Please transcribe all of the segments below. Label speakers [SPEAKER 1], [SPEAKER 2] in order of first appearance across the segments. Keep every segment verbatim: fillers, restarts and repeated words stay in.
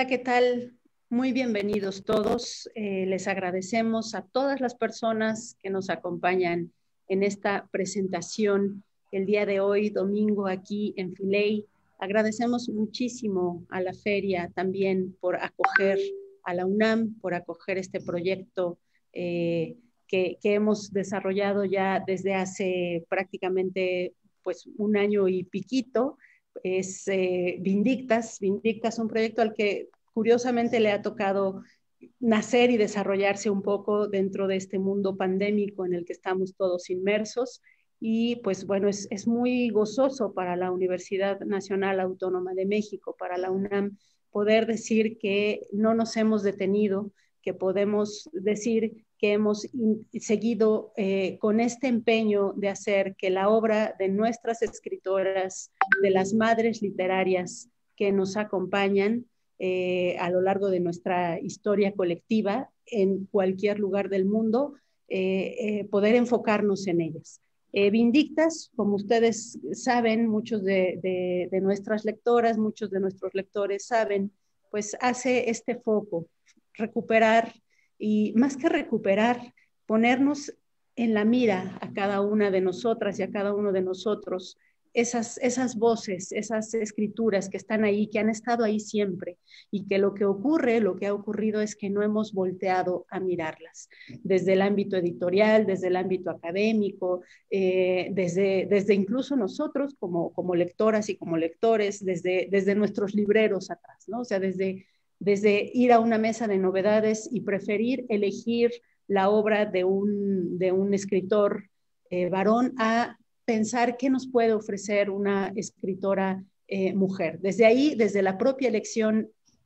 [SPEAKER 1] Hola, ¿qué tal? Muy bienvenidos todos. Eh, les agradecemos a todas las personas que nos acompañan en esta presentación el día de hoy, domingo, aquí en Filey. Agradecemos muchísimo a la feria también por acoger a la UNAM, por acoger este proyecto eh, que, que hemos desarrollado ya desde hace prácticamente pues un año y piquito. Es eh, Vindictas. Vindictas, un proyecto al que curiosamente le ha tocado nacer y desarrollarse un poco dentro de este mundo pandémico en el que estamos todos inmersos. Y pues bueno, es, es muy gozoso para la Universidad Nacional Autónoma de México, para la UNAM, poder decir que no nos hemos detenido, que podemos decir que hemos seguido eh, con este empeño de hacer que la obra de nuestras escritoras, de las madres literarias que nos acompañan eh, a lo largo de nuestra historia colectiva en cualquier lugar del mundo, eh, eh, poder enfocarnos en ellas. Eh, Vindictas, como ustedes saben, muchos de, de, de nuestras lectoras, muchos de nuestros lectores saben, pues hace este foco, recuperar y más que recuperar, ponernos en la mira a cada una de nosotras y a cada uno de nosotros esas, esas voces, esas escrituras que están ahí, que han estado ahí siempre y que lo que ocurre, lo que ha ocurrido es que no hemos volteado a mirarlas desde el ámbito editorial, desde el ámbito académico, eh, desde, desde incluso nosotros como, como lectoras y como lectores, desde, desde nuestros libreros atrás, ¿no? O sea, desde desde ir a una mesa de novedades y preferir elegir la obra de un, de un escritor eh, varón a pensar qué nos puede ofrecer una escritora eh, mujer. Desde ahí, desde la propia elección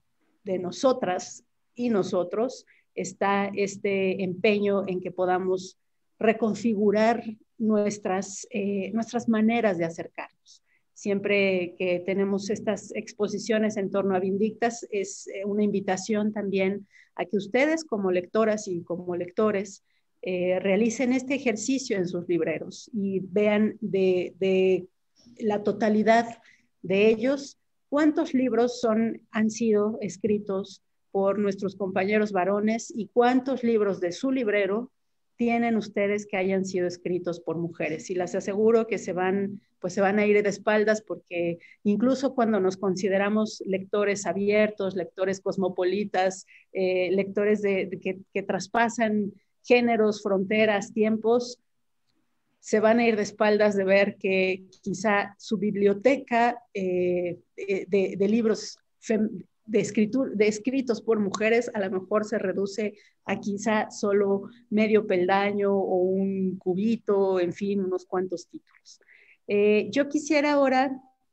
[SPEAKER 1] de nosotras y nosotros, está este empeño en que podamos reconfigurar nuestras, eh, nuestras maneras de acercarnos. Siempre que tenemos estas exposiciones en torno a Vindictas, es una invitación también a que ustedes como lectoras y como lectores eh, realicen este ejercicio en sus libreros y vean de, de la totalidad de ellos cuántos libros son, han sido escritos por nuestros compañeros varones y cuántos libros de su librero tienen ustedes que hayan sido escritos por mujeres. Y les aseguro que se van, pues se van a ir de espaldas porque incluso cuando nos consideramos lectores abiertos, lectores cosmopolitas, eh, lectores de, de que, que traspasan géneros, fronteras, tiempos, se van a ir de espaldas de ver que quizá su biblioteca eh, de, de, libros de, escritura, de escritos por mujeres a lo mejor se reduce a quizá solo medio peldaño o un cubito, en fin, unos cuantos títulos. Eh, yo quisiera ahora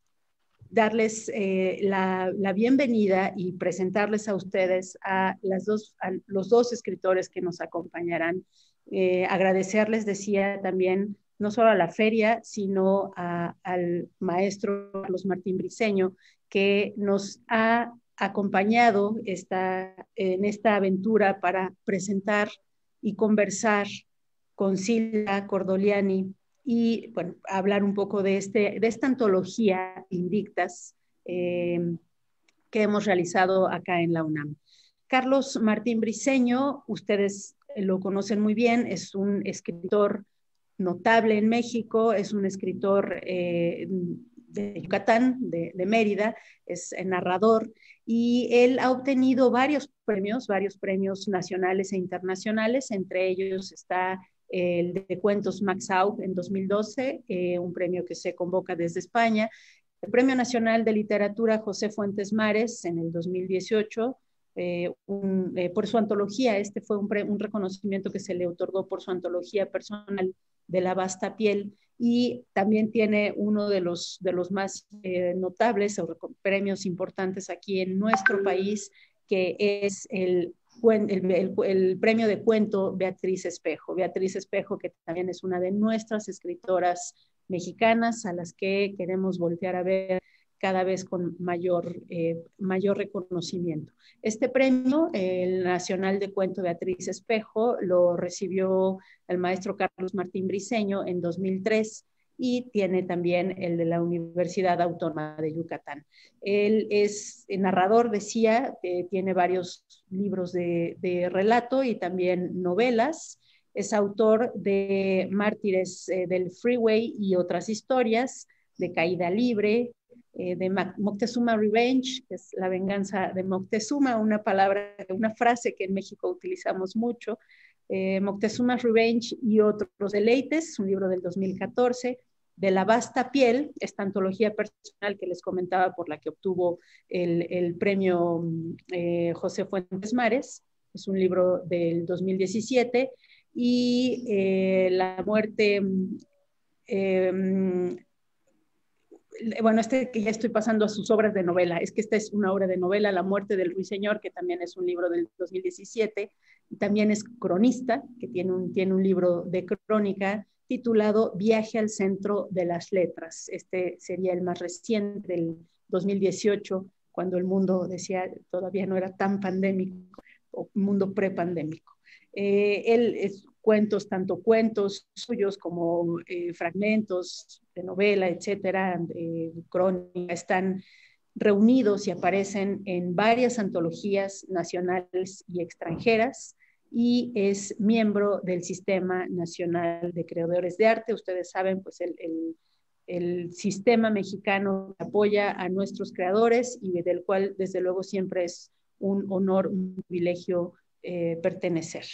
[SPEAKER 1] darles eh, la, la, bienvenida y presentarles a ustedes a, las dos, a los dos escritores que nos acompañarán. Eh, agradecerles, decía también, no solo a la feria, sino a, al maestro Carlos Martín Briceño, que nos ha acompañado esta, en esta aventura para presentar y conversar con Silvia Cordoliani y bueno, hablar un poco de, este, de esta antología Vindictas eh, que hemos realizado acá en la UNAM. Carlos Martín Briceño, ustedes lo conocen muy bien, es un escritor notable en México, es un escritor eh, de Yucatán, de, de Mérida, es narrador, y él ha obtenido varios premios, varios premios nacionales e internacionales, entre ellos está el de cuentos Max Aub en dos mil doce, eh, un premio que se convoca desde España, el Premio Nacional de Literatura José Fuentes Mares en el dos mil dieciocho, eh, un, eh, por su antología, este fue un, pre, un reconocimiento que se le otorgó por su antología personal de La Vasta Piel, y también tiene uno de los, de los más eh, notables o premios importantes aquí en nuestro país, que es el el, el, el premio de cuento Beatriz Espejo. Beatriz Espejo, que también es una de nuestras escritoras mexicanas a las que queremos voltear a ver cada vez con mayor, eh, mayor reconocimiento. Este premio, el Nacional de Cuento Beatriz Espejo, lo recibió el maestro Carlos Martín Briceño en dos mil tres y tiene también el de la Universidad Autónoma de Yucatán. Él es narrador, decía, eh, tiene varios libros de, de relato y también novelas. Es autor de Mártires eh, del Freeway y otras historias, de Caída Libre, eh, de Moctezuma Revenge, que es la venganza de Moctezuma, una palabra, una frase que en México utilizamos mucho, eh, Moctezuma Revenge y otros deleites, un libro del dos mil catorce, de La Vasta Piel, esta antología personal que les comentaba por la que obtuvo el, el premio eh, José Fuentes Mares, es un libro del dos mil diecisiete, y eh, La muerte, eh, bueno, este que ya estoy pasando a sus obras de novela, es que esta es una obra de novela, La muerte del ruiseñor, que también es un libro del dos mil diecisiete, y también es cronista, que tiene un, tiene un libro de crónica titulado Viaje al centro de las letras. Este sería el más reciente, del dos mil dieciocho, cuando el mundo, decía, todavía no era tan pandémico, o mundo prepandémico. Eh, él es cuentos, tanto cuentos suyos como eh, fragmentos de novela, etcétera, eh, crónica, están reunidos y aparecen en varias antologías nacionales y extranjeras, y es miembro del Sistema Nacional de Creadores de Arte. Ustedes saben, pues el, el, el sistema mexicano apoya a nuestros creadores y del cual desde luego siempre es un honor, un privilegio eh, pertenecer.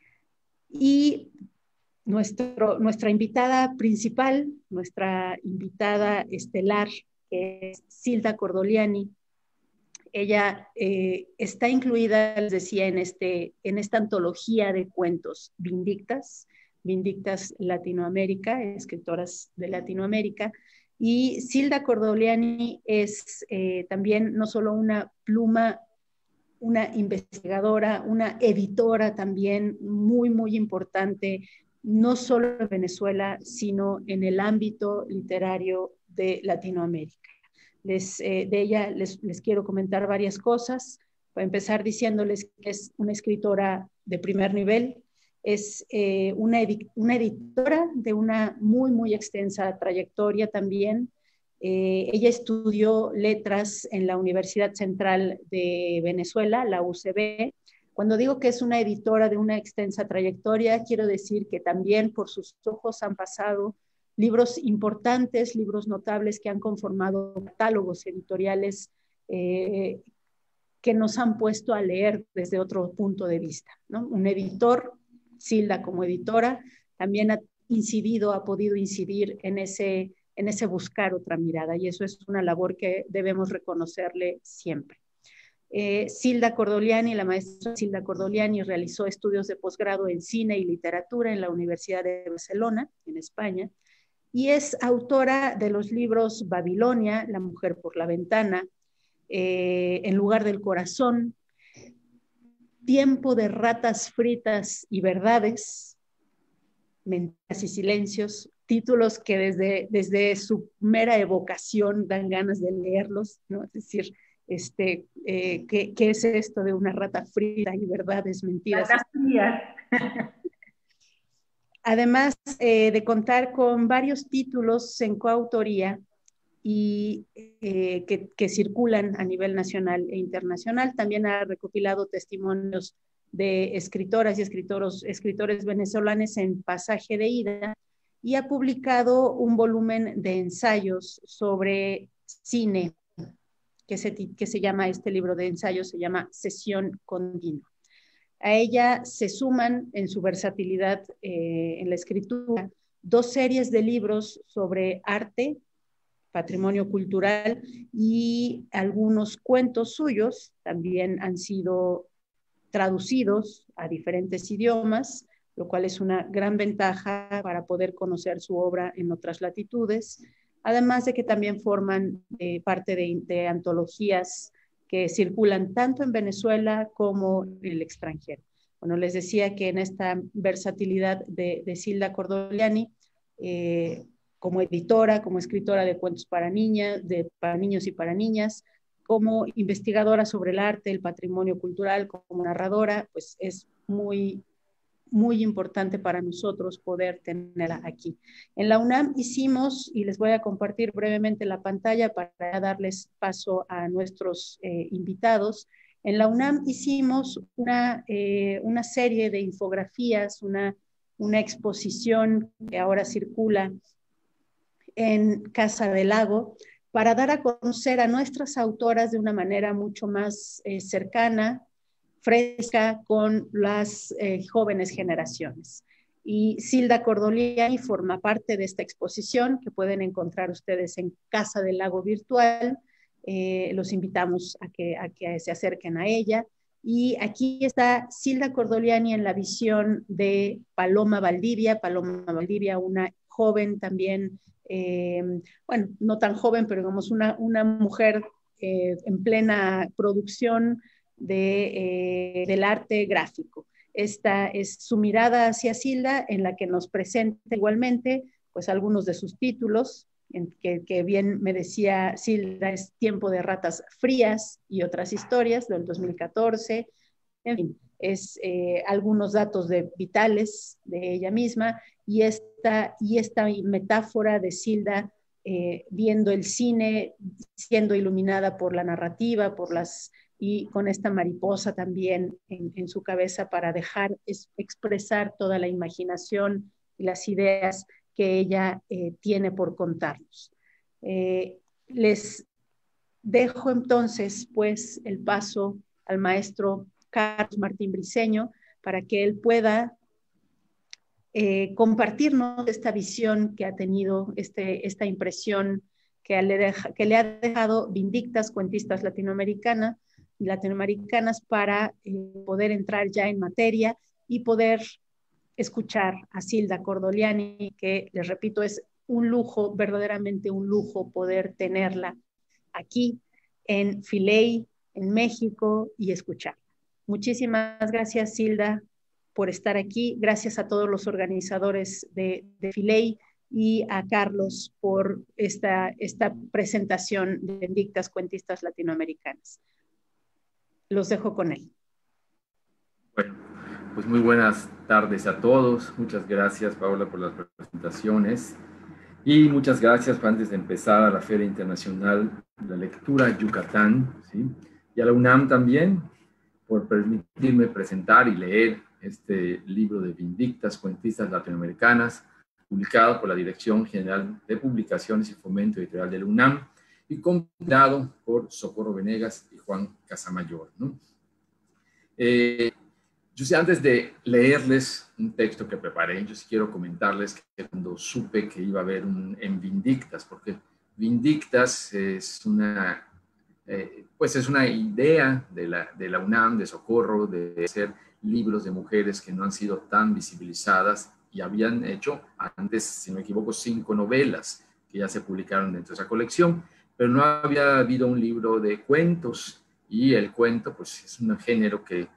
[SPEAKER 1] Y nuestro, nuestra invitada principal, nuestra invitada estelar, que es Silda Cordoliani. Ella eh, está incluida, les decía, en, este, en esta antología de cuentos Vindictas, Vindictas Latinoamérica, escritoras de Latinoamérica. Y Silda Cordoliani es eh, también no solo una pluma, una investigadora, una editora también muy, muy importante, no solo en Venezuela, sino en el ámbito literario de Latinoamérica. Les, eh, de ella les, les quiero comentar varias cosas. Para empezar diciéndoles que es una escritora de primer nivel, es eh, una, edi una editora de una muy, muy extensa trayectoria también. Eh, ella estudió letras en la Universidad Central de Venezuela, la U C B. Cuando digo que es una editora de una extensa trayectoria, quiero decir que también por sus ojos han pasado libros importantes, libros notables que han conformado catálogos editoriales eh, que nos han puesto a leer desde otro punto de vista, ¿no? Un editor, Silda como editora, también ha incidido, ha podido incidir en ese, en ese buscar otra mirada, y eso es una labor que debemos reconocerle siempre. Eh, Silda Cordoliani, la maestra Silda Cordoliani, realizó estudios de posgrado en cine y literatura en la Universidad de Barcelona, en España, y es autora de los libros Babilonia, La mujer por la ventana, eh, En lugar del corazón, Tiempo de ratas fritas y verdades, Mentiras y silencios, títulos que desde, desde su mera evocación dan ganas de leerlos, ¿no? Es decir, este, eh, ¿qué, ¿qué es esto de una rata frita y verdades, mentiras?
[SPEAKER 2] Ratas frías.
[SPEAKER 1] Además eh, de contar con varios títulos en coautoría y eh, que, que circulan a nivel nacional e internacional, también ha recopilado testimonios de escritoras y escritoros, escritores venezolanos en Pasaje de Ida, y ha publicado un volumen de ensayos sobre cine, que se, que se llama, este libro de ensayos se llama Sesión Continua. A ella se suman en su versatilidad eh, en la escritura dos series de libros sobre arte, patrimonio cultural, y algunos cuentos suyos también han sido traducidos a diferentes idiomas, lo cual es una gran ventaja para poder conocer su obra en otras latitudes, además de que también forman eh, parte de, de antologías que circulan tanto en Venezuela como en el extranjero. Bueno, les decía que en esta versatilidad de, de Silda Cordoliani, eh, como editora, como escritora de cuentos para niñas, de, para niños y para niñas, como investigadora sobre el arte, el patrimonio cultural, como narradora, pues es muy, muy importante para nosotros poder tenerla aquí. En la UNAM hicimos, y les voy a compartir brevemente la pantalla para darles paso a nuestros eh, invitados. En la UNAM hicimos una, eh, una serie de infografías, una, una exposición que ahora circula en Casa del Lago, para dar a conocer a nuestras autoras de una manera mucho más eh, cercana, fresca, con las eh, jóvenes generaciones. Y Silda Cordoliani forma parte de esta exposición que pueden encontrar ustedes en Casa del Lago Virtual. Eh, los invitamos a que, a que se acerquen a ella. Y aquí está Silda Cordoliani en la visión de Paloma Valdivia. Paloma Valdivia, una joven también, eh, bueno, no tan joven, pero digamos una, una mujer eh, en plena producción de, eh, del arte gráfico. Esta es su mirada hacia Silda, en la que nos presenta igualmente pues algunos de sus títulos, en que, que bien me decía Silda, es Tiempo de Ratas Frías y otras historias del dos mil catorce. En fin, es eh, algunos datos de, vitales de ella misma, y esta, y esta metáfora de Silda eh, viendo el cine, siendo iluminada por la narrativa, por las, y con esta mariposa también en, en su cabeza para dejar es, expresar toda la imaginación y las ideas que ella eh, tiene por contarnos. Eh, les dejo entonces pues el paso al maestro Carlos Martín Briceño para que él pueda eh, compartirnos esta visión que ha tenido, este, esta impresión que le, deja, que le ha dejado Vindictas, cuentistas latinoamericanas, latinoamericanas para eh, poder entrar ya en materia y poder escuchar a Silda Cordoliani, que les repito, es un lujo, verdaderamente un lujo poder tenerla aquí en Filey, en México, y escuchar. Muchísimas gracias, Silda, por estar aquí. Gracias a todos los organizadores de, de Filey y a Carlos por esta, esta presentación de Vindictas Cuentistas Latinoamericanas. Los dejo con él.
[SPEAKER 2] Bueno, pues muy buenas tardes a todos. Muchas gracias, Paula, por las presentaciones. Y muchas gracias, antes de empezar, a la Feria Internacional de la Lectura Yucatán, ¿sí? Y a la UNAM también, por permitirme presentar y leer este libro de Vindictas, Cuentistas Latinoamericanas, publicado por la Dirección General de Publicaciones y Fomento Editorial de la UNAM y compilado por Socorro Venegas y Juan Casamayor, ¿no? Eh, yo sé, antes de leerles un texto que preparé, yo sí quiero comentarles que cuando supe que iba a haber un en Vindictas, porque Vindictas es una, eh, pues es una idea de la, de la UNAM, de Socorro, de hacer libros de mujeres que no han sido tan visibilizadas, y habían hecho antes, si no me equivoco, cinco novelas que ya se publicaron dentro de esa colección, pero no había habido un libro de cuentos, y el cuento pues es un género que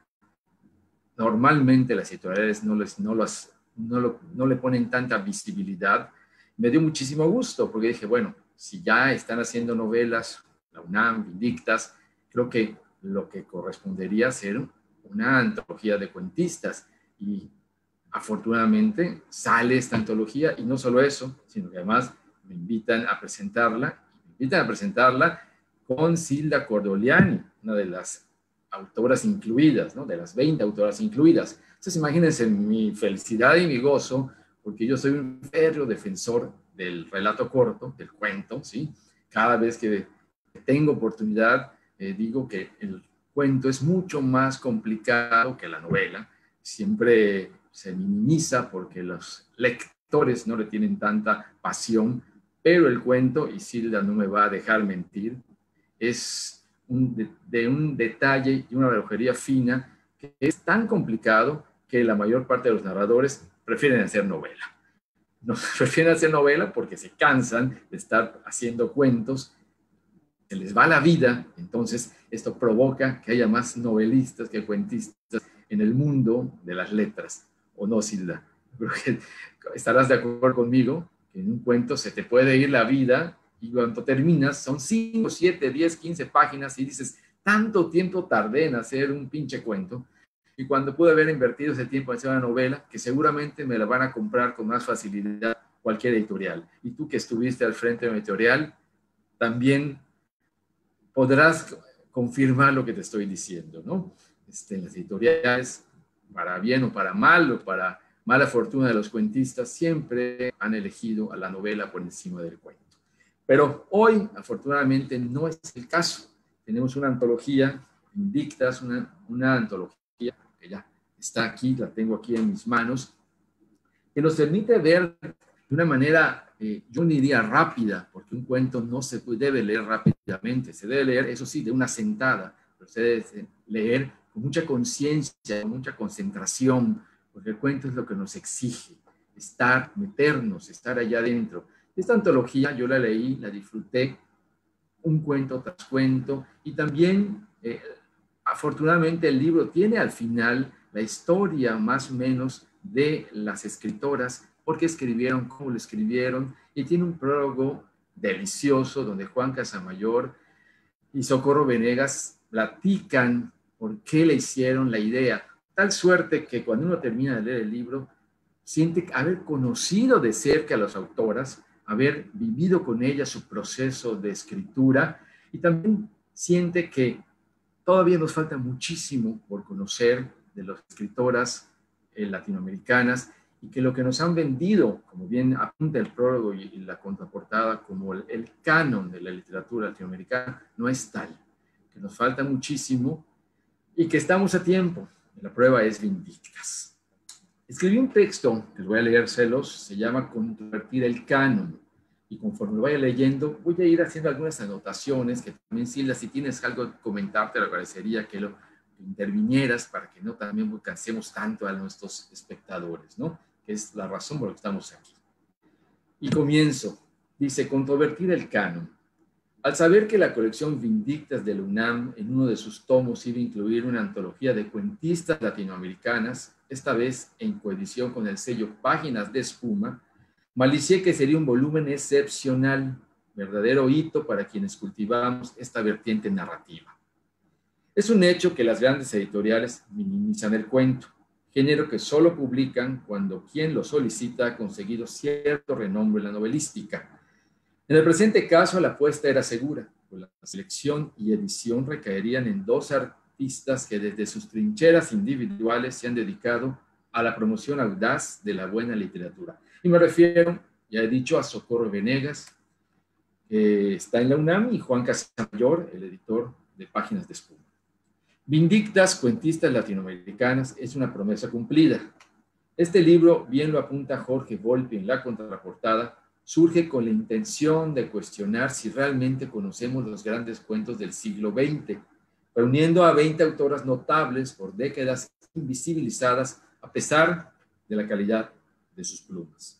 [SPEAKER 2] normalmente las editoriales no, les, no, las, no, lo, no le ponen tanta visibilidad. Me dio muchísimo gusto porque dije, bueno, si ya están haciendo novelas, la UNAM, Vindictas, creo que lo que correspondería a ser una antología de cuentistas. Y afortunadamente sale esta antología, y no solo eso, sino que además me invitan a presentarla, me invitan a presentarla con Silda Cordoliani, una de las autoras incluidas, ¿no? De las veinte autoras incluidas. Entonces, imagínense mi felicidad y mi gozo, porque yo soy un férreo defensor del relato corto, del cuento, ¿sí? Cada vez que tengo oportunidad, eh, digo que el cuento es mucho más complicado que la novela. Siempre se minimiza porque los lectores no le tienen tanta pasión, pero el cuento, y Silda no me va a dejar mentir, es un, de, de un detalle y una relojería fina que es tan complicado que la mayor parte de los narradores prefieren hacer novela. No, prefieren hacer novela porque se cansan de estar haciendo cuentos, se les va la vida. Entonces esto provoca que haya más novelistas que cuentistas en el mundo de las letras. ¿O no, Silda? Creo que estarás de acuerdo conmigo que en un cuento se te puede ir la vida, y cuando terminas son cinco, siete, diez, quince páginas y dices, tanto tiempo tardé en hacer un pinche cuento. y cuando pude haber invertido ese tiempo en hacer una novela, que seguramente me la van a comprar con más facilidad cualquier editorial. Y tú que estuviste al frente de una editorial, también podrás confirmar lo que te estoy diciendo, ¿no? Este, las editoriales, para bien o para mal, o para mala fortuna de los cuentistas, siempre han elegido a la novela por encima del cuento. Pero hoy, afortunadamente, no es el caso. Tenemos una antología, Vindictas, una, una antología que ya está aquí, la tengo aquí en mis manos, que nos permite ver de una manera, eh, yo no diría rápida, porque un cuento no se debe leer rápidamente, se debe leer, eso sí, de una sentada, pero se debe leer con mucha conciencia, con mucha concentración, porque el cuento es lo que nos exige, estar, meternos, estar allá adentro. Esta antología yo la leí, la disfruté, un cuento tras cuento, y también, eh, afortunadamente, el libro tiene al final la historia más o menos de las escritoras, por qué escribieron, cómo lo escribieron, y tiene un prólogo delicioso donde Juan Casamayor y Socorro Venegas platican por qué le hicieron la idea. Tal suerte que cuando uno termina de leer el libro, siente haber conocido de cerca a las autoras, haber vivido con ellas su proceso de escritura, y también siente que todavía nos falta muchísimo por conocer de las escritoras eh, latinoamericanas, y que lo que nos han vendido, como bien apunta el prólogo y, y la contraportada, como el, el canon de la literatura latinoamericana, no es tal, que nos falta muchísimo y que estamos a tiempo. La prueba es Vindictas. Escribí un texto, que voy a leérselos, se llama Controvertir el canon, y conforme lo vaya leyendo, voy a ir haciendo algunas anotaciones, que también, Silvia, si tienes algo que comentar, te lo agradecería que lo que intervinieras, para que no también cansemos tanto a nuestros espectadores, ¿no? Que es la razón por la que estamos aquí. Y comienzo. Dice, controvertir el canon. Al saber que la colección Vindictas de la UNAM en uno de sus tomos iba a incluir una antología de cuentistas latinoamericanas, esta vez en coedición con el sello Páginas de Espuma, malicié que sería un volumen excepcional, verdadero hito para quienes cultivamos esta vertiente narrativa. Es un hecho que las grandes editoriales minimizan el cuento, género que solo publican cuando quien lo solicita ha conseguido cierto renombre en la novelística. En el presente caso, la apuesta era segura, pues la selección y edición recaerían en dos artistas que desde sus trincheras individuales se han dedicado a la promoción audaz de la buena literatura. Y me refiero, ya he dicho, a Socorro Venegas, que está en la UNAM, y Juan Casamayor, el editor de Páginas de Espuma. Vindictas, cuentistas latinoamericanas, es una promesa cumplida. Este libro, bien lo apunta Jorge Volpi en la contraportada, surge con la intención de cuestionar si realmente conocemos los grandes cuentos del siglo veinte, reuniendo a veinte autoras notables por décadas invisibilizadas a pesar de la calidad de sus plumas.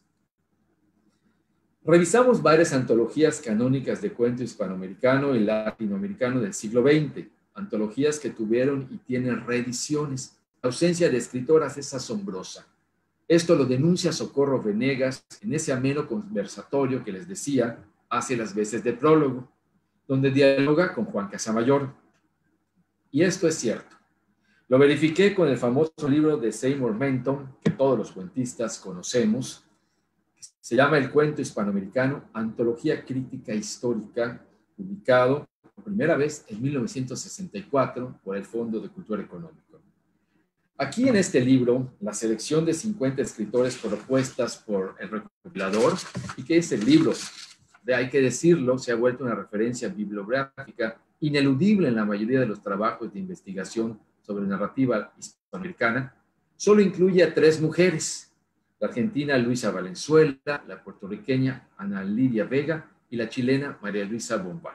[SPEAKER 2] Revisamos varias antologías canónicas de cuento hispanoamericano y latinoamericano del siglo veinte, antologías que tuvieron y tienen reediciones. La ausencia de escritoras es asombrosa. Esto lo denuncia Socorro Venegas en ese ameno conversatorio que les decía hace las veces de prólogo, donde dialoga con Juan Casamayor. Y esto es cierto. Lo verifiqué con el famoso libro de Seymour Menton, que todos los cuentistas conocemos. Se llama El cuento hispanoamericano, Antología Crítica Histórica, publicado por primera vez en mil novecientos sesenta y cuatro por el Fondo de Cultura Económica. Aquí en este libro, la selección de cincuenta escritores propuestas por el recopilador, y que es el libro, de, hay que decirlo, se ha vuelto una referencia bibliográfica ineludible en la mayoría de los trabajos de investigación sobre narrativa hispanoamericana, solo incluye a tres mujeres: la argentina Luisa Valenzuela, la puertorriqueña Ana Lidia Vega y la chilena María Luisa Bombal.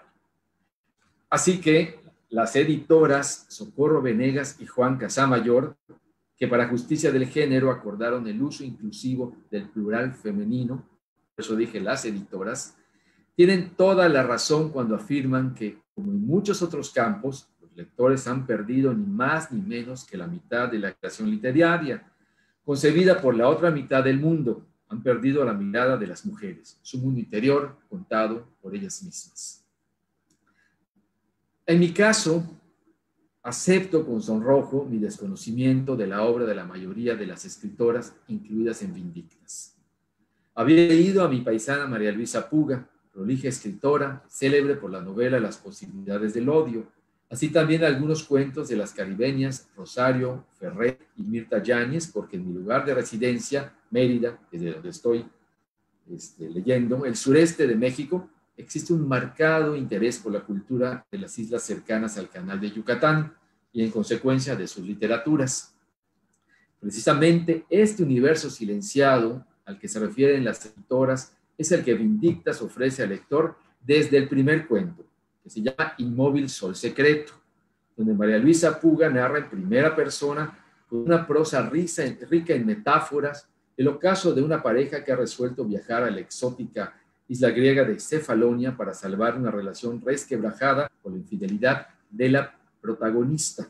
[SPEAKER 2] Así que las editoras Socorro Venegas y Juan Casamayor, que para justicia del género acordaron el uso inclusivo del plural femenino, por eso dije las editoras, tienen toda la razón cuando afirman que, como en muchos otros campos, los lectores han perdido ni más ni menos que la mitad de la creación literaria, concebida por la otra mitad del mundo. Han perdido la mirada de las mujeres, su mundo interior contado por ellas mismas. En mi caso, Acepto con sonrojo mi desconocimiento de la obra de la mayoría de las escritoras incluidas en Vindictas. Había leído a mi paisana María Luisa Puga, prolija escritora, célebre por la novela Las posibilidades del odio, así también algunos cuentos de las caribeñas Rosario Ferrer y Mirta Yáñez, porque en mi lugar de residencia, Mérida, desde donde estoy este, leyendo, el sureste de México, existe un marcado interés por la cultura de las islas cercanas al Canal de Yucatán y en consecuencia de sus literaturas. Precisamente este universo silenciado al que se refieren las escritoras es el que Vindictas ofrece al lector desde el primer cuento, que se llama Inmóvil Sol Secreto, donde María Luisa Puga narra en primera persona con una prosa rica en metáforas el ocaso de una pareja que ha resuelto viajar a la exótica isla griega de Cefalonia para salvar una relación resquebrajada por la infidelidad de la protagonista.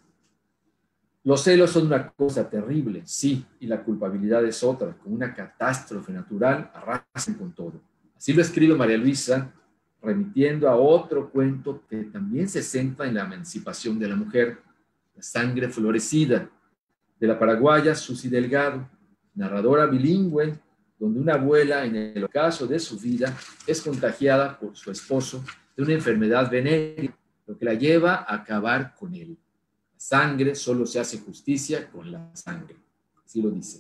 [SPEAKER 2] Los celos son una cosa terrible, sí, y la culpabilidad es otra, como una catástrofe natural, arrasan con todo. Así lo escribe María Luisa, remitiendo a otro cuento que también se centra en la emancipación de la mujer, La sangre florecida, de la paraguaya Susi Delgado, narradora bilingüe, donde una abuela en el ocaso de su vida es contagiada por su esposo de una enfermedad venérea, lo que la lleva a acabar con él. La sangre solo se hace justicia con la sangre, así lo dice.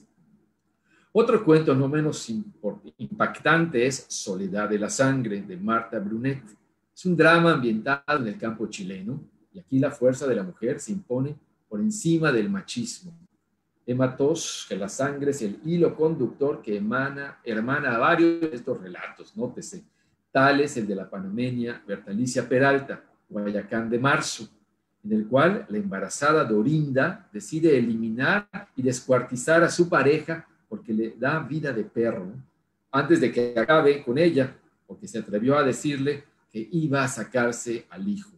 [SPEAKER 2] Otro cuento no menos impactante es Soledad de la sangre, de Marta Brunet. Es un drama ambientado en el campo chileno, y aquí la fuerza de la mujer se impone por encima del machismo. Emma Tosh, que la sangre es el hilo conductor que emana, hermana a varios de estos relatos, nótese, tales el de la panameña Bertalicia Peralta, Guayacán de marzo, en el cual la embarazada Dorinda decide eliminar y descuartizar a su pareja porque le da vida de perro, antes de que acabe con ella, porque se atrevió a decirle que iba a sacarse al hijo.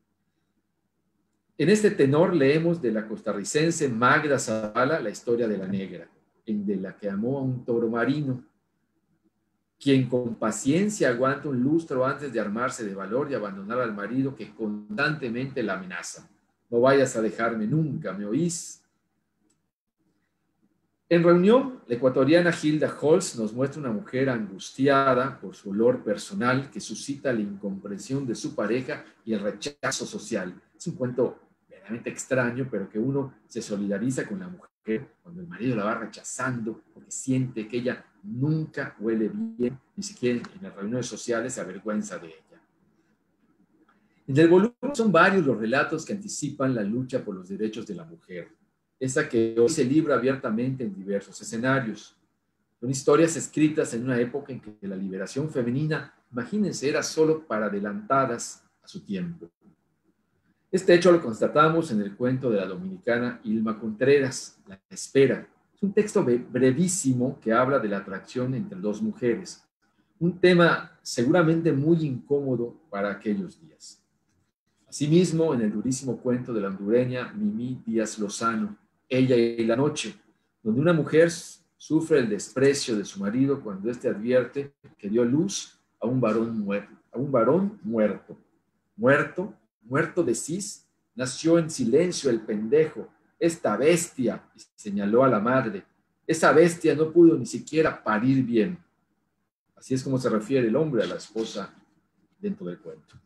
[SPEAKER 2] En este tenor leemos de la costarricense Magda Zavala la historia de la negra, en de la que amó a un toro marino, quien con paciencia aguanta un lustro antes de armarse de valor y abandonar al marido que constantemente la amenaza. No vayas a dejarme nunca, ¿me oís? En reunión, la ecuatoriana Hilda Holz nos muestra una mujer angustiada por su olor personal que suscita la incomprensión de su pareja y el rechazo social. Es un cuento verdaderamente extraño, pero que uno se solidariza con la mujer cuando el marido la va rechazando porque siente que ella nunca huele bien, ni siquiera en las reuniones sociales se avergüenza de ella. En el volumen son varios los relatos que anticipan la lucha por los derechos de la mujer, esa que hoy se libra abiertamente en diversos escenarios. Son historias escritas en una época en que la liberación femenina, imagínense, era solo para adelantadas a su tiempo. Este hecho lo constatamos en el cuento de la dominicana Ilma Contreras, La espera. Es un texto brevísimo que habla de la atracción entre dos mujeres, un tema seguramente muy incómodo para aquellos días. Asimismo, en el durísimo cuento de la hondureña Mimi Díaz Lozano, Ella y la noche, donde una mujer sufre el desprecio de su marido cuando éste advierte que dio luz a un varón muerto. A un varón muerto. Muerto, muerto decís, nació en silencio el pendejo, esta bestia, y señaló a la madre. Esa bestia no pudo ni siquiera parir bien. Así es como se refiere el hombre a la esposa dentro del cuento.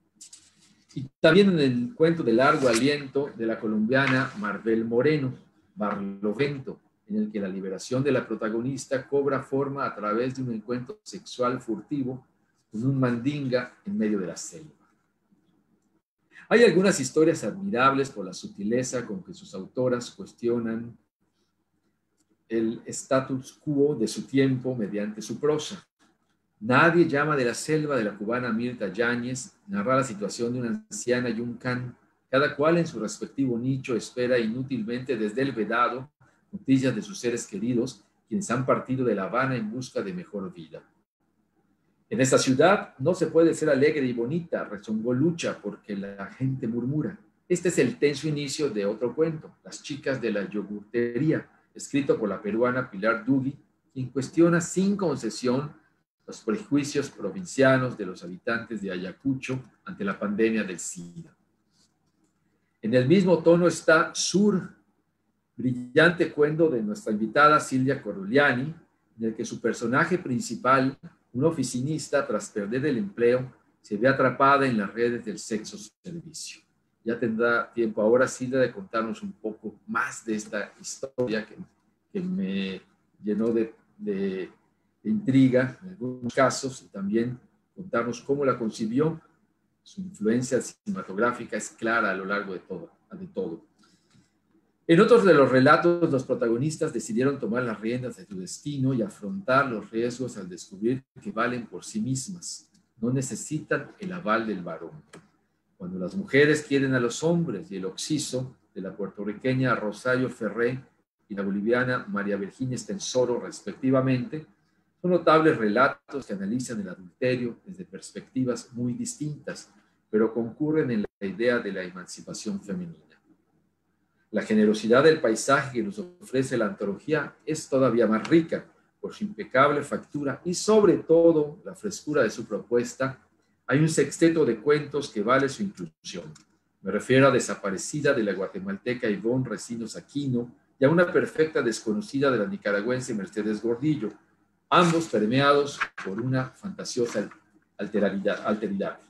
[SPEAKER 2] Y también en el cuento de largo aliento de la colombiana Marbel Moreno, Barlovento, en el que la liberación de la protagonista cobra forma a través de un encuentro sexual furtivo con un mandinga en medio de la selva. Hay algunas historias admirables por la sutileza con que sus autoras cuestionan el status quo de su tiempo mediante su prosa. Nadie llama de la selva, de la cubana Mirta Yáñez, narra la situación de una anciana y un can. Cada cual en su respectivo nicho espera inútilmente desde el vedado noticias de sus seres queridos, quienes han partido de La Habana en busca de mejor vida. En esta ciudad no se puede ser alegre y bonita, rezongó Lucha, porque la gente murmura. Este es el tenso inicio de otro cuento, Las chicas de la yogurtería, escrito por la peruana Pilar Dugui, quien cuestiona sin concesión los prejuicios provincianos de los habitantes de Ayacucho ante la pandemia del SIDA. En el mismo tono está Sur, brillante cuento de nuestra invitada Silvia Corigliani, en el que su personaje principal, una oficinista, tras perder el empleo, se ve atrapada en las redes del sexo servicio. Ya tendrá tiempo ahora Silvia de contarnos un poco más de esta historia que, que me llenó de, de, de intriga en algunos casos, y también contarnos cómo la concibió. Su influencia cinematográfica es clara a lo largo de todo. De todo. En otros de los relatos, los protagonistas decidieron tomar las riendas de su destino y afrontar los riesgos al descubrir que valen por sí mismas. No necesitan el aval del varón. Cuando las mujeres quieren a los hombres, y el Oxiso, de la puertorriqueña Rosario Ferré y la boliviana María Virginia Estensoro, respectivamente, son notables relatos que analizan el adulterio desde perspectivas muy distintas, pero concurren en la idea de la emancipación femenina. La generosidad del paisaje que nos ofrece la antología es todavía más rica por su impecable factura y sobre todo la frescura de su propuesta. Hay un sexteto de cuentos que vale su inclusión. Me refiero a Desaparecida de la guatemalteca Ivonne Recinos Aquino y a Una perfecta desconocida de la nicaragüense Mercedes Gordillo, ambos permeados por una fantasiosa alteridad. alteridad.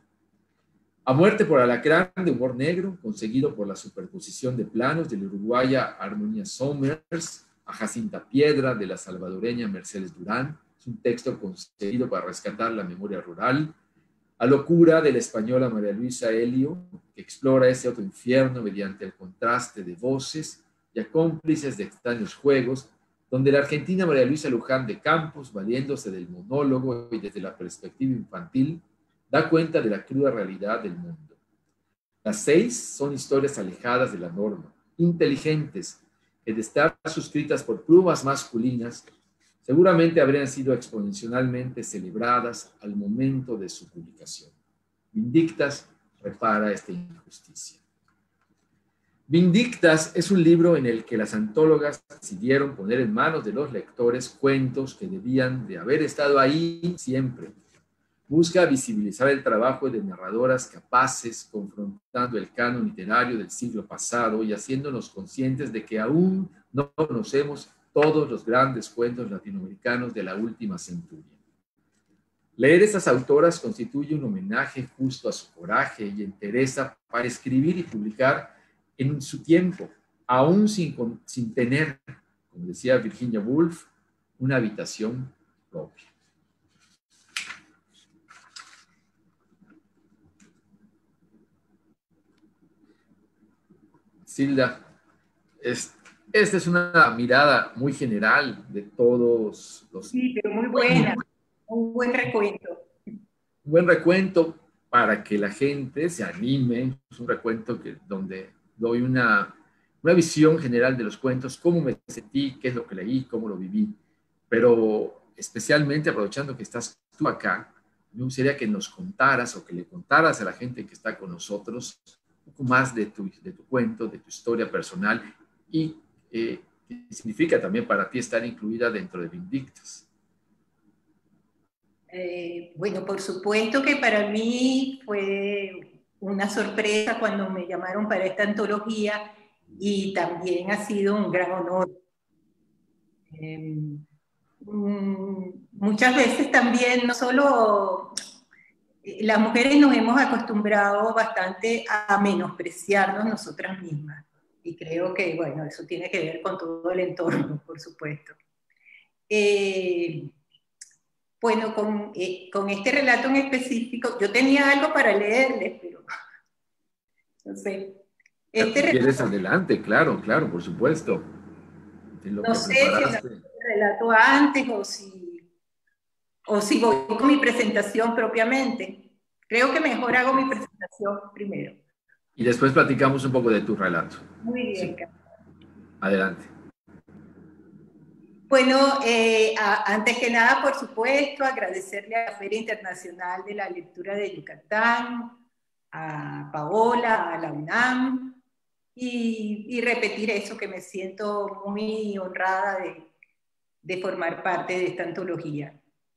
[SPEAKER 2] A muerte por alacrán, de humor negro, conseguido por la superposición de planos de la uruguaya Armonía Somers, a Jacinta Piedra, de la salvadoreña Mercedes Durán, es un texto concebido para rescatar la memoria rural. A Locura, de la española María Luisa Helio, que explora ese otro infierno mediante el contraste de voces, y a Cómplices de extraños juegos, donde la argentina María Luisa Luján de Campos, valiéndose del monólogo y desde la perspectiva infantil, da cuenta de la cruda realidad del mundo. Las seis son historias alejadas de la norma, inteligentes, que de estar suscritas por plumas masculinas, seguramente habrían sido exponencialmente celebradas al momento de su publicación. Vindictas repara esta injusticia. Vindictas es un libro en el que las antólogas decidieron poner en manos de los lectores cuentos que debían de haber estado ahí siempre. Busca visibilizar el trabajo de narradoras capaces, confrontando el canon literario del siglo pasado y haciéndonos conscientes de que aún no conocemos todos los grandes cuentos latinoamericanos de la última centuria. Leer estas autoras constituye un homenaje justo a su coraje y entereza para escribir y publicar en su tiempo, aún sin, sin tener, como decía Virginia Woolf, una habitación propia. Silda, es, esta es una mirada muy general de todos los...
[SPEAKER 3] Sí, pero muy buena, un buen recuento.
[SPEAKER 2] Un buen recuento para que la gente se anime, es un recuento que, donde doy una, una visión general de los cuentos, cómo me sentí, qué es lo que leí, cómo lo viví, pero especialmente aprovechando que estás tú acá, me gustaría que nos contaras o que le contaras a la gente que está con nosotros un poco más de tu, de tu cuento, de tu historia personal y eh, qué significa también para ti estar incluida dentro de Vindictas.
[SPEAKER 3] Eh, bueno, por supuesto que para mí fue una sorpresa cuando me llamaron para esta antología y también ha sido un gran honor. Eh, muchas veces también, no solo las mujeres nos hemos acostumbrado bastante a menospreciarnos nosotras mismas. Y creo que, bueno, eso tiene que ver con todo el entorno, por supuesto. Eh, bueno, con, eh, con este relato en específico, yo tenía algo para leerles, pero no sé.
[SPEAKER 2] Este relato, ¿quieres adelante? Claro, claro, por supuesto.
[SPEAKER 3] Lo no sé preparaste. Si el relato antes o si, o si voy con mi presentación propiamente. Creo que mejor hago mi presentación primero.
[SPEAKER 2] Y después platicamos un poco de tu relato.
[SPEAKER 3] Muy bien.
[SPEAKER 2] Sí. Adelante.
[SPEAKER 3] Bueno, eh, a, antes que nada, por supuesto, agradecerle a la Feria Internacional de la Lectura de Yucatán, a Paola, a la UNAM, y, y repetir eso, que me siento muy honrada de, de formar parte de esta antología.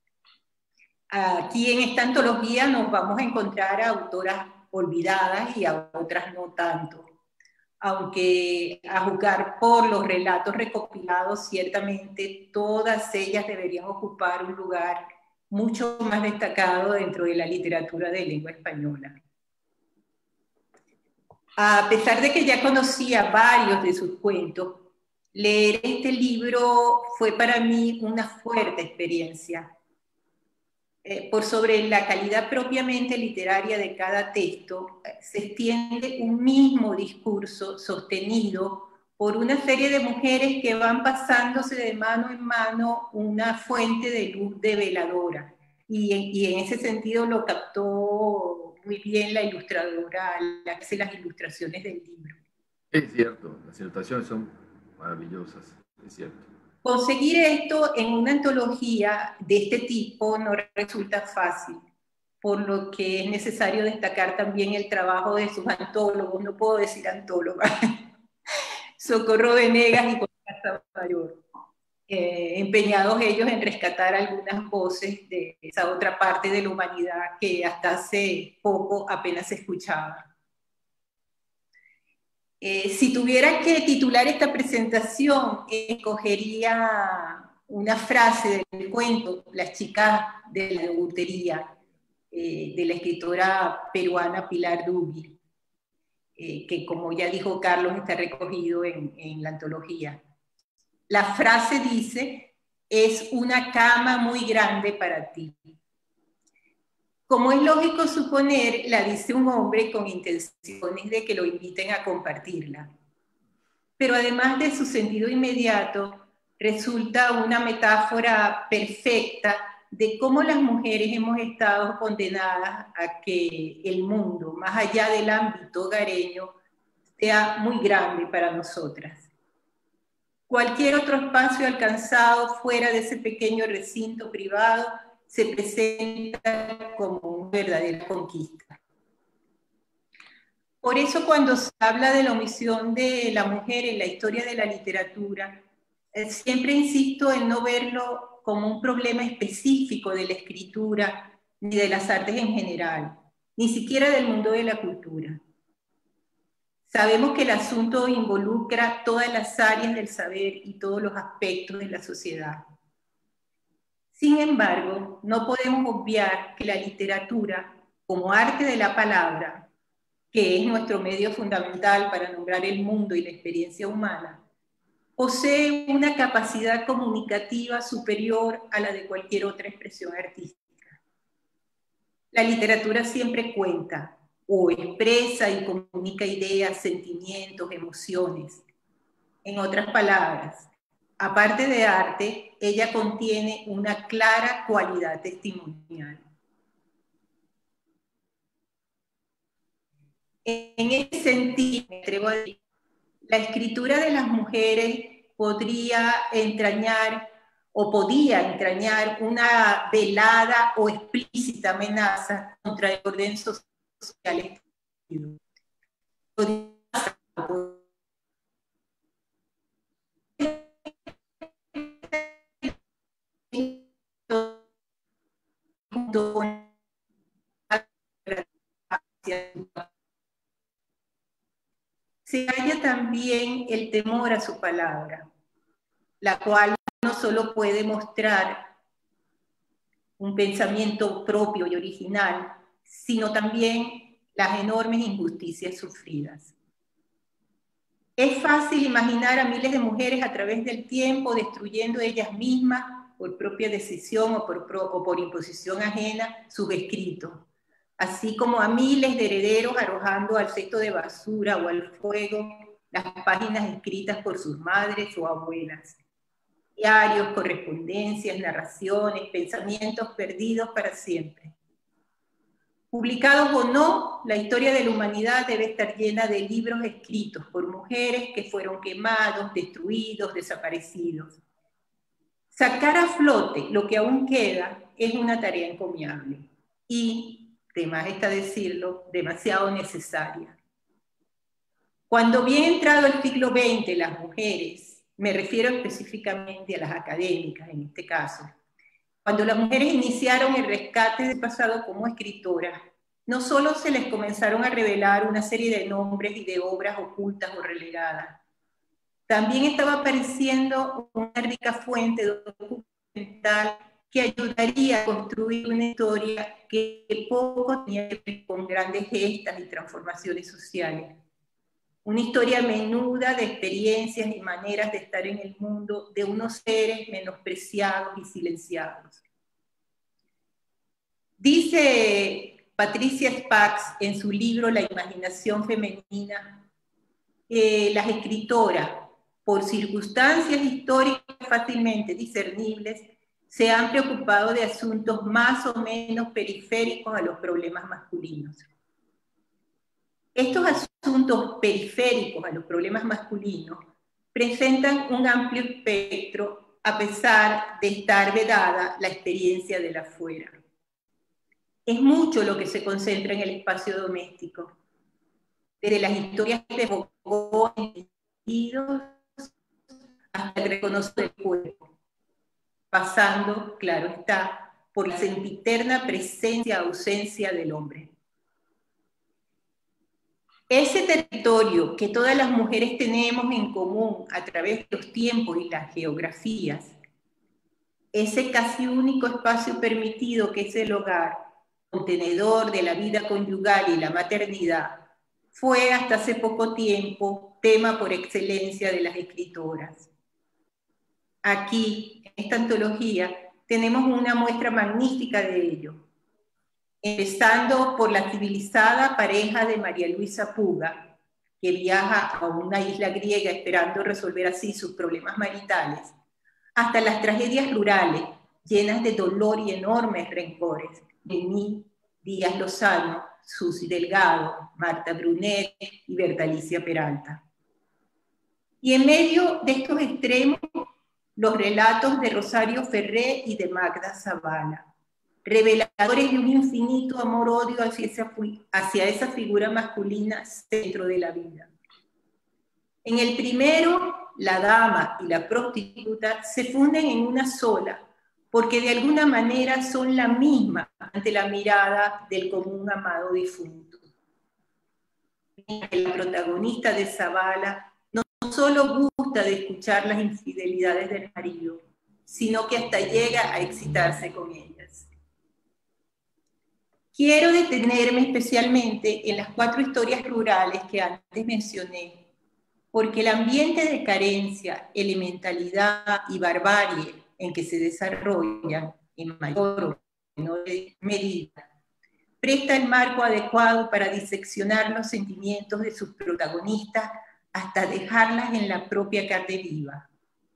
[SPEAKER 3] Aquí en esta antología nos vamos a encontrar a autoras olvidadas y a otras no tanto. aunque a juzgar por los relatos recopilados, ciertamente todas ellas deberían ocupar un lugar mucho más destacado dentro de la literatura de lengua española. A pesar de que ya conocía varios de sus cuentos, leer este libro fue para mí una fuerte experiencia. Eh, por sobre la calidad propiamente literaria de cada texto, se extiende un mismo discurso sostenido por una serie de mujeres que van pasándose de mano en mano una fuente de luz develadora. Y en, y en ese sentido lo captó muy bien la ilustradora, la que hace las ilustraciones del libro.
[SPEAKER 2] Es cierto, las ilustraciones son maravillosas, es cierto.
[SPEAKER 3] Conseguir esto en una antología de este tipo no resulta fácil, por lo que es necesario destacar también el trabajo de sus antólogos, no puedo decir antóloga, Socorro Venegas y Juan Casamayor, eh, empeñados ellos en rescatar algunas voces de esa otra parte de la humanidad que hasta hace poco apenas se escuchaba. Eh, si tuviera que titular esta presentación, escogería una frase del cuento Las chicas de la yogurtería, eh, de la escritora peruana Pilar Dugui, eh, que como ya dijo Carlos, está recogido en, en la antología. La frase dice: es una cama muy grande para ti. Como es lógico suponer, la dice un hombre con intenciones de que lo inviten a compartirla. Pero además de su sentido inmediato, resulta una metáfora perfecta de cómo las mujeres hemos estado condenadas a que el mundo, más allá del ámbito hogareño, sea muy grande para nosotras. Cualquier otro espacio alcanzado fuera de ese pequeño recinto privado se presenta como una verdadera conquista. Por eso cuando se habla de la omisión de la mujer en la historia de la literatura, eh, siempre insisto en no verlo como un problema específico de la escritura ni de las artes en general, ni siquiera del mundo de la cultura. Sabemos que el asunto involucra todas las áreas del saber y todos los aspectos de la sociedad. Sin embargo, no podemos obviar que la literatura, como arte de la palabra, que es nuestro medio fundamental para nombrar el mundo y la experiencia humana, posee una capacidad comunicativa superior a la de cualquier otra expresión artística. La literatura siempre cuenta, o expresa y comunica ideas, sentimientos, emociones. En otras palabras, aparte de arte, ella contiene una clara cualidad testimonial. En ese sentido, me atrevo a decir, la escritura de las mujeres podría entrañar o podía entrañar una velada o explícita amenaza contra el orden social establecido. Se halla también el temor a su palabra, la cual no solo puede mostrar un pensamiento propio y original, sino también las enormes injusticias sufridas. Es fácil imaginar a miles de mujeres a través del tiempo destruyendo ellas mismas, por propia decisión o por, o por imposición ajena, sus escritos, así como a miles de herederos arrojando al cesto de basura o al fuego las páginas escritas por sus madres o abuelas. Diarios, correspondencias, narraciones, pensamientos perdidos para siempre. Publicados o no, la historia de la humanidad debe estar llena de libros escritos por mujeres que fueron quemados, destruidos, desaparecidos. Sacar a flote lo que aún queda es una tarea encomiable y, de más está decirlo, demasiado necesaria. Cuando bien entrado el siglo veinte, las mujeres, me refiero específicamente a las académicas en este caso, cuando las mujeres iniciaron el rescate del pasado como escritoras, no solo se les comenzaron a revelar una serie de nombres y de obras ocultas o relegadas, también estaba apareciendo una rica fuente documental que ayudaría a construir una historia que poco tenía que ver con grandes gestas y transformaciones sociales. Una historia menuda de experiencias y maneras de estar en el mundo de unos seres menospreciados y silenciados. Dice Patricia Spax en su libro La imaginación femenina, que las escritoras, por circunstancias históricas fácilmente discernibles, se han preocupado de asuntos más o menos periféricos a los problemas masculinos. Estos asuntos periféricos a los problemas masculinos presentan un amplio espectro a pesar de estar vedada la experiencia del afuera. Es mucho lo que se concentra en el espacio doméstico, desde las historias de Bogotá hasta el reconocimiento del cuerpo, pasando, claro está, por la sempiterna presencia ausencia del hombre. Ese territorio que todas las mujeres tenemos en común a través de los tiempos y las geografías, ese casi único espacio permitido que es el hogar, contenedor de la vida conyugal y la maternidad, fue hasta hace poco tiempo tema por excelencia de las escritoras. Aquí, en esta antología, tenemos una muestra magnífica de ello, empezando por la civilizada pareja de María Luisa Puga, que viaja a una isla griega esperando resolver así sus problemas maritales, hasta las tragedias rurales, llenas de dolor y enormes rencores, de Mí, Díaz Lozano, Susi Delgado, Marta Brunet y Bertalicia Peralta. Y en medio de estos extremos, los relatos de Rosario Ferré y de Magda Zavala, reveladores de un infinito amor-odio hacia esa, hacia esa figura masculina centro de la vida. En el primero, la dama y la prostituta se funden en una sola, porque de alguna manera son la misma ante la mirada del común amado difunto. La protagonista de Zavala no solo gusta de escuchar las infidelidades del marido, sino que hasta llega a excitarse con ellas. Quiero detenerme especialmente en las cuatro historias rurales que antes mencioné, porque el ambiente de carencia, elementalidad y barbarie en que se desarrollan, en mayor o menor medida, presta el marco adecuado para diseccionar los sentimientos de sus protagonistas hasta dejarlas en la propia carne viva.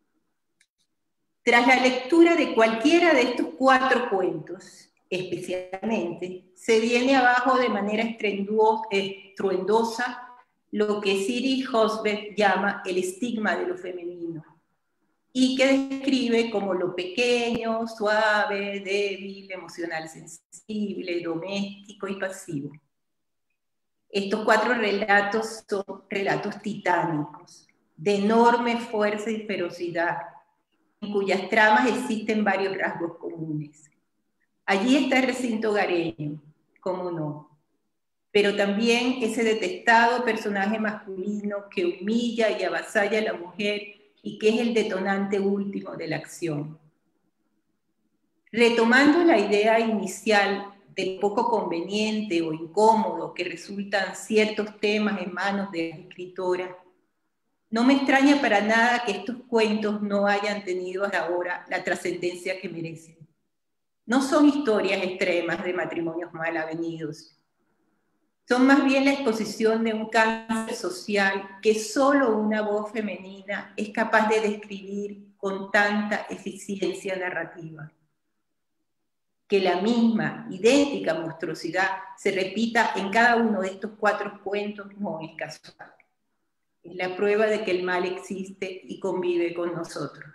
[SPEAKER 3] Tras la lectura de cualquiera de estos cuatro cuentos, especialmente, se viene abajo de manera estruendosa lo que Siri Hosbeth llama el estigma de lo femenino, y que describe como lo pequeño, suave, débil, emocional sensible, doméstico y pasivo. Estos cuatro relatos son relatos titánicos, de enorme fuerza y ferocidad, en cuyas tramas existen varios rasgos comunes. Allí está el recinto hogareño, cómo no, pero también ese detestado personaje masculino que humilla y avasalla a la mujer y que es el detonante último de la acción. Retomando la idea inicial de poco conveniente o incómodo que resultan ciertos temas en manos de las escritoras, no me extraña para nada que estos cuentos no hayan tenido hasta ahora la trascendencia que merecen. No son historias extremas de matrimonios mal avenidos. Son más bien la exposición de un cáncer social que solo una voz femenina es capaz de describir con tanta eficiencia narrativa. Que la misma, idéntica monstruosidad se repita en cada uno de estos cuatro cuentos no es casual. Es la prueba de que el mal existe y convive con nosotros.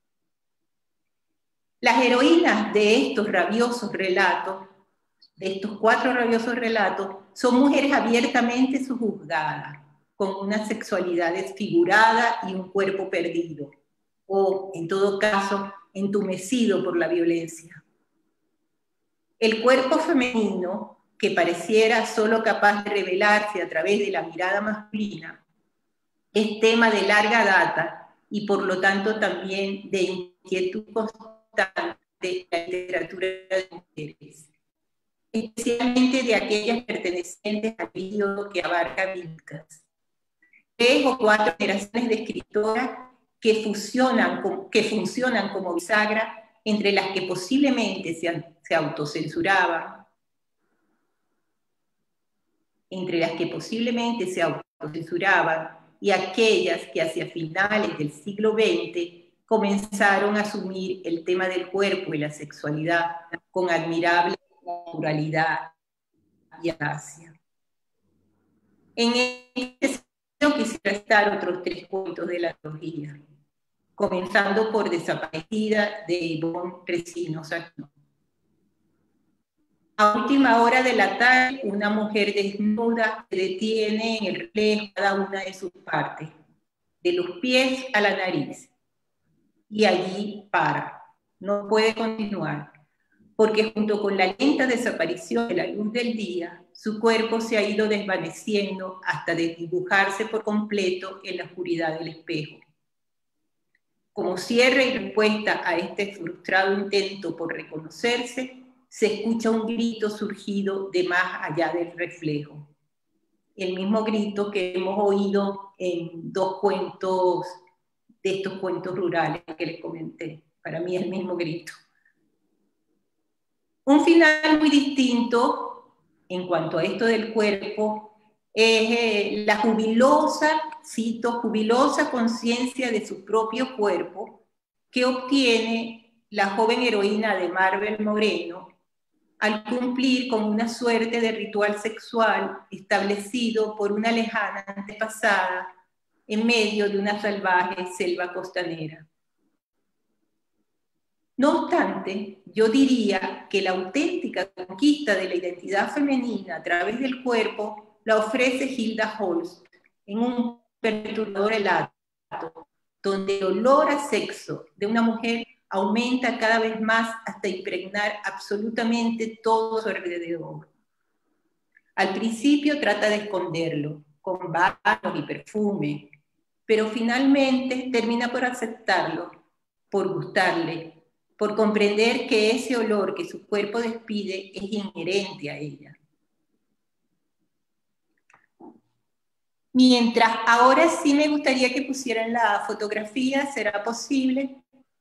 [SPEAKER 3] Las heroínas de estos rabiosos relatos, de estos cuatro rabiosos relatos, son mujeres abiertamente sojuzgadas, con una sexualidad desfigurada y un cuerpo perdido, o, en todo caso, entumecido por la violencia. El cuerpo femenino, que pareciera solo capaz de revelarse a través de la mirada masculina, es tema de larga data y por lo tanto también de inquietud constante de la literatura de mujeres, especialmente de aquellas pertenecientes al periodo que abarca Vilcas. Tres o cuatro generaciones de escritoras que, fusionan, que funcionan como bisagra entre las que posiblemente se, se autocensuraban, entre las que posiblemente se autocensuraban y aquellas que hacia finales del siglo veinte comenzaron a asumir el tema del cuerpo y la sexualidad con admirable naturalidad y audacia. En este sentido quisiera citar otros tres cuentos de la trilogía, comenzando por Desaparecida de Ivonne Recinos Agnon. A última hora de la tarde, una mujer desnuda se detiene en el reflejo de cada una de sus partes, de los pies a la nariz, y allí para. No puede continuar, porque junto con la lenta desaparición de la luz del día, su cuerpo se ha ido desvaneciendo hasta desdibujarse por completo en la oscuridad del espejo. Como cierre y respuesta a este frustrado intento por reconocerse, se escucha un grito surgido de más allá del reflejo. El mismo grito que hemos oído en dos cuentos, de estos cuentos rurales que les comenté. Para mí es el mismo grito. Un final muy distinto en cuanto a esto del cuerpo es eh, la jubilosa, cito, jubilosa conciencia de su propio cuerpo que obtiene la joven heroína de Marvel Moreno al cumplir con una suerte de ritual sexual establecido por una lejana antepasada en medio de una salvaje selva costanera. No obstante, yo diría que la auténtica conquista de la identidad femenina a través del cuerpo la ofrece Hilda Holst en un perturbador relato, donde el olor a sexo de una mujer aumenta cada vez más hasta impregnar absolutamente todo su alrededor. Al principio trata de esconderlo, con baños y perfume, pero finalmente termina por aceptarlo, por gustarle, por comprender que ese olor que su cuerpo despide es inherente a ella. Mientras ahora sí me gustaría que pusieran la fotografía, ¿será posible?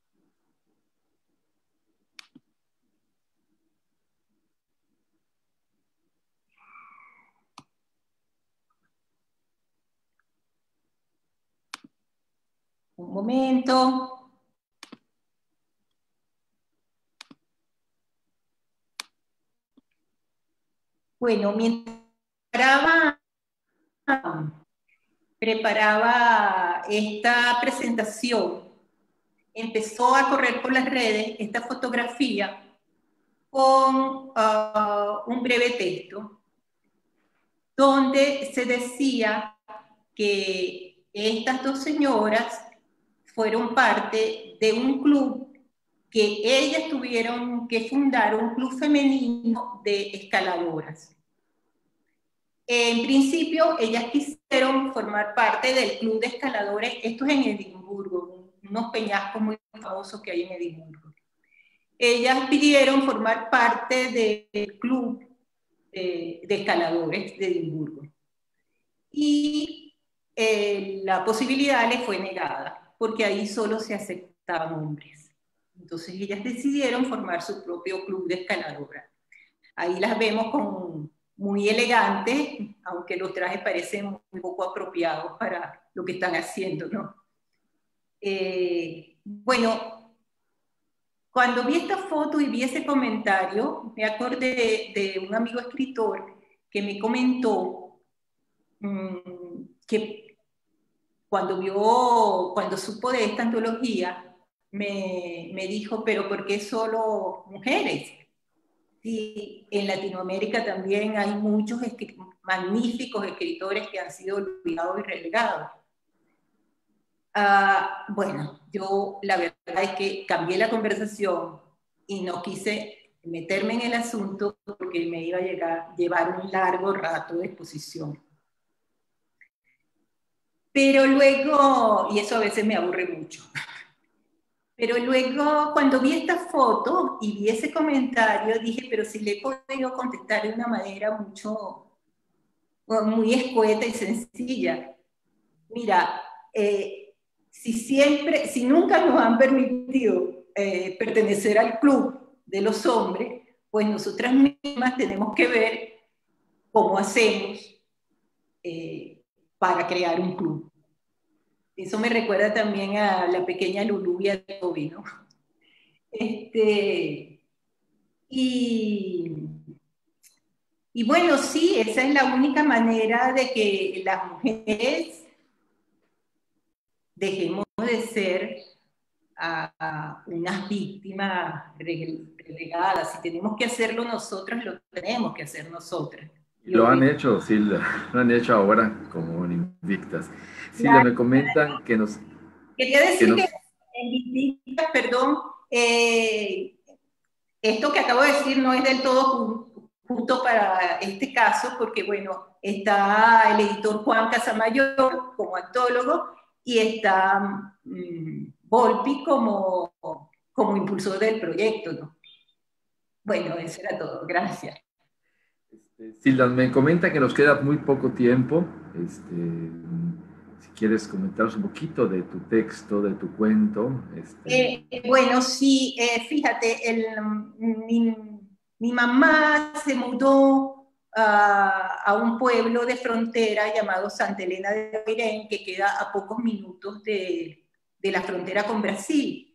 [SPEAKER 3] Un momento. Bueno, mientras preparaba, preparaba esta presentación, empezó a correr por las redes esta fotografía con uh, un breve texto donde se decía que estas dos señoras fueron parte de un club que ellas tuvieron que fundar, un club femenino de escaladoras. En principio, ellas quisieron formar parte del club de escaladores, esto es en Edimburgo, unos peñascos muy famosos que hay en Edimburgo. Ellas pidieron formar parte del club de, de escaladores de Edimburgo. Y eh, la posibilidad les fue negada, porque ahí solo se aceptaban hombres. Entonces ellas decidieron formar su propio club de escaladoras. Ahí las vemos con, muy elegantes, aunque los trajes parecen muy poco apropiados para lo que están haciendo, ¿no? Eh, bueno, cuando vi esta foto y vi ese comentario, me acordé de, de un amigo escritor que me comentó mmm, que cuando vio, cuando supo de esta antología, me, me dijo, pero ¿por qué solo mujeres? Sí, en Latinoamérica también hay muchos escri- magníficos escritores que han sido olvidados y relegados. Uh, bueno, yo la verdad es que cambié la conversación y no quise meterme en el asunto porque me iba a llegar, llevar un largo rato de exposición. Pero luego, y eso a veces me aburre mucho, pero luego cuando vi esta foto y vi ese comentario, dije, pero si le he podido contestar de una manera mucho, muy escueta y sencilla. Mira, eh, si siempre, si nunca nos han permitido eh, pertenecer al club de los hombres, pues nosotras mismas tenemos que ver cómo hacemos eh, para crear un club. Eso me recuerda también a la pequeña Lulú y a Toby, ¿no? Este, y, y bueno, sí, esa es la única manera de que las mujeres dejemos de ser a, a unas víctimas relegadas. Si tenemos que hacerlo nosotros, lo tenemos que hacer nosotras.
[SPEAKER 2] Y lo han hecho, Silda, lo han hecho ahora como invictas. Silda, me comentan que nos...
[SPEAKER 3] Quería decir que,
[SPEAKER 2] nos...
[SPEAKER 3] que en Invictas, perdón, eh, esto que acabo de decir no es del todo justo para este caso, porque bueno, está el editor Juan Casamayor como actólogo y está um, Volpi como, como impulsor del proyecto, ¿no? Bueno, eso era todo. Gracias.
[SPEAKER 2] Este, Silda, me comenta que nos queda muy poco tiempo. Este, si quieres comentarnos un poquito de tu texto, de tu cuento. Este...
[SPEAKER 3] Eh, bueno, sí, eh, fíjate, el, mi, mi mamá se mudó a, a un pueblo de frontera llamado Santa Elena de Oirén, que queda a pocos minutos de, de la frontera con Brasil.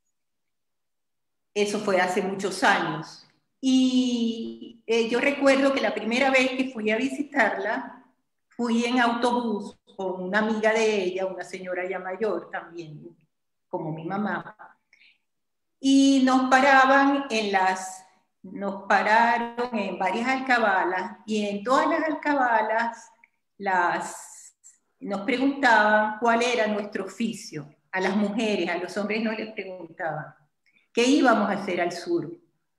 [SPEAKER 3] Eso fue hace muchos años. Y eh, yo recuerdo que la primera vez que fui a visitarla, fui en autobús con una amiga de ella, una señora ya mayor también, como mi mamá, y nos paraban en las, nos pararon en varias alcabalas, y en todas las alcabalas las, nos preguntaban cuál era nuestro oficio. A las mujeres, a los hombres no les preguntaban qué íbamos a hacer al sur.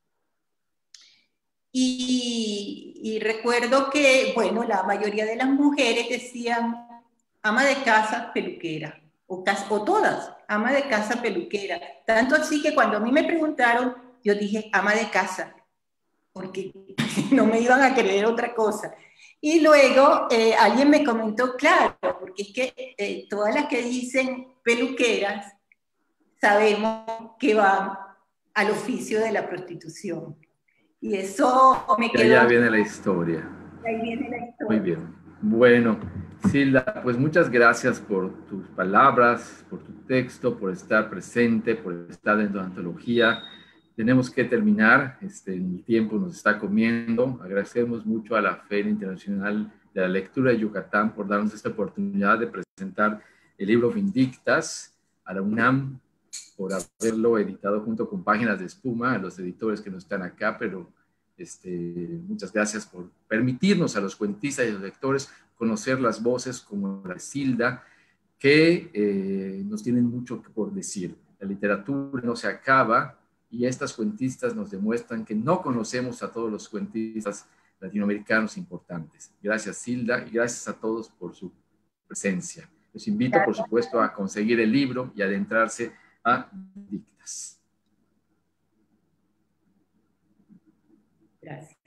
[SPEAKER 3] Y, y recuerdo que, bueno, la mayoría de las mujeres decían ama de casa, peluquera, o, o todas, ama de casa, peluquera. Tanto así que cuando a mí me preguntaron, yo dije ama de casa, porque no me iban a creer otra cosa. Y luego eh, alguien me comentó, claro, porque es que eh, todas las que dicen peluqueras sabemos que van al oficio de la prostitución. Y eso me quedó...
[SPEAKER 2] Y allá viene la historia.
[SPEAKER 3] Ahí viene la historia.
[SPEAKER 2] Muy bien. Bueno, Silda, pues muchas gracias por tus palabras, por tu texto, por estar presente, por estar en la antología. Tenemos que terminar, este, el tiempo nos está comiendo. Agradecemos mucho a la Feria Internacional de la Lectura de Yucatán por darnos esta oportunidad de presentar el libro Vindictas, a la UNAM por haberlo editado junto con Páginas de Espuma, a los editores que no están acá, pero este, muchas gracias por permitirnos a los cuentistas y a los lectores conocer las voces como la de Silda, que eh, nos tienen mucho por decir. La literatura no se acaba y estas cuentistas nos demuestran que no conocemos a todos los cuentistas latinoamericanos importantes. Gracias, Silda, y gracias a todos por su presencia. Les invito, por supuesto, a conseguir el libro y adentrarse a Vindictas.
[SPEAKER 3] Gracias.